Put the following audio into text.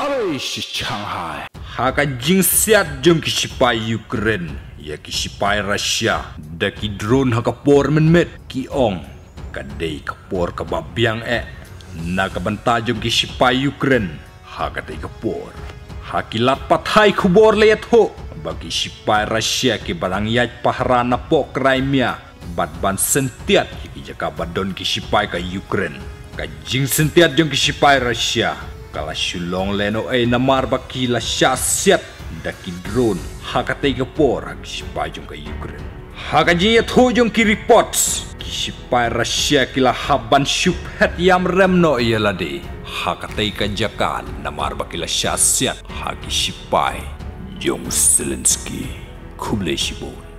Aloi si Shanghai. Haka jingsiat jong ki shipai Ukraine. Ya ki shipai Russia. Da ki drone haka por mynmiet ki ong. Kadai kapor kababiang Na kabanta jong ki shipai Ukraine. Haka tay kapor. Hakilat pathai kubor leyat ho. Bagi shipai Russia ki barang yaj paharana po Crimea. Batban sentiat ki jaka badon ki shipai ka Ukraine. Ka jing sentiat jong ki shipai Russia. Kala shulong leno namar baki la syasiat daki drone hakatay kapor hag shipai jong ka Ukraine. Hakaji yat ho jong ki reports ki shipai Russia kila haban shuphet yam remno iyalade. Hakatay ka jakan namar baki la syasiat hagi shipai jong Zelensky kuble shibon.